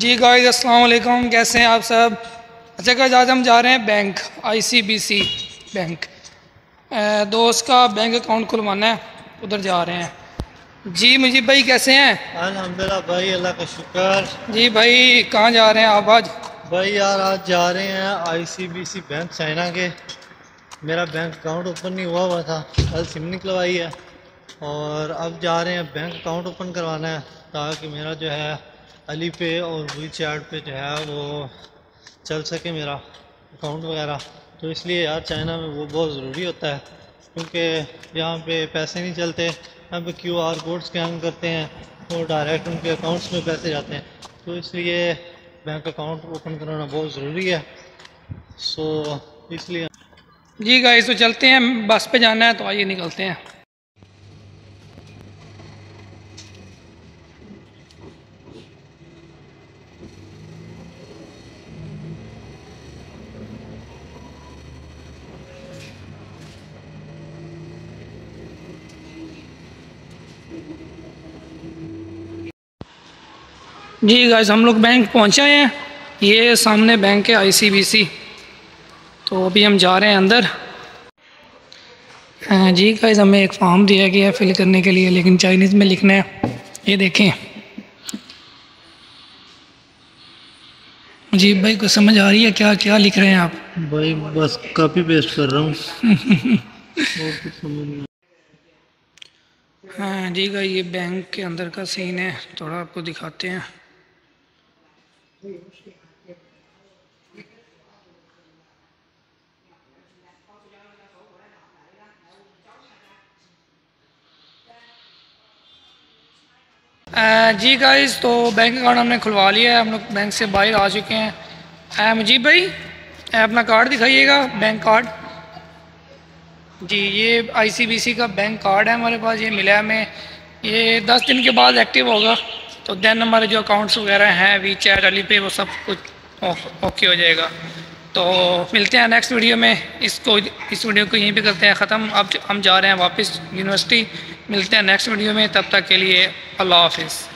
जी guys अस्सलाम वालेकुम, कैसे हैं आप सब। अच्छा गाइस, आज हम जा रहे हैं बैंक, आईसीबीसी बैंक। दोस्त का बैंक अकाउंट खुलवाना है, उधर जा रहे हैं। जी मुजीब भाई कैसे हैं। अल्हम्दुलिल्लाह भाई, अल्लाह का शुक्र। जी भाई कहाँ जा रहे हैं आप आज। भाई यार आज जा रहे हैं आईसीबीसी बैंक चाइना के। मेरा बैंक अकाउंट ओपन नहीं हुआ था, कल सिम निकलवाई है और अब जा रहे हैं बैंक अकाउंट ओपन करवाना है ताकि मेरा जो है अली पे और वीचैट पे जो है वो चल सके मेरा अकाउंट वगैरह। तो इसलिए यार चाइना में वो बहुत ज़रूरी होता है क्योंकि यहाँ पे पैसे नहीं चलते। यहाँ पे क्यूआर कोड स्कैन करते हैं और डायरेक्ट उनके अकाउंट्स में पैसे जाते हैं, तो इसलिए बैंक अकाउंट ओपन कराना बहुत ज़रूरी है। सो इसलिए जी गाइस तो चलते हैं, बस पे जाना है तो आइए निकलते हैं। जी गाइस हम लोग बैंक पहुंचे हैं, ये सामने बैंक है आईसीबीसी। तो अभी हम जा रहे हैं अंदर। जी गाइस हमें एक फॉर्म दिया गया है फिल करने के लिए, लेकिन चाइनीज़ में लिखना है। ये देखें। जी भाई को समझ आ रही है क्या क्या लिख रहे हैं आप। भाई बस कॉपी पेस्ट कर रहा हूँ और कुछ समझ नहीं। हाँ जी गाइस ये बैंक के अंदर का सीन है, थोड़ा आपको दिखाते हैं। जी गाइस तो बैंक अकाउंट हमने खुलवा लिया है, हम लोग बैंक से बाहर आ चुके हैं। मुजीब भाई अपना कार्ड दिखाइएगा, बैंक कार्ड। जी ये आईसीबीसी का बैंक कार्ड है हमारे पास, ये मिला है हमें। ये 10 दिन के बाद एक्टिव होगा, तो देन हमारे जो अकाउंट्स वगैरह हैं वीचैट अली पे वो सब कुछ ओके हो जाएगा। तो मिलते हैं नेक्स्ट वीडियो में। इस वीडियो को यहीं पे करते हैं ख़त्म। अब हम जा रहे हैं वापस यूनिवर्सिटी। मिलते हैं नेक्स्ट वीडियो में, तब तक के लिए अल्लाह हाफिज़।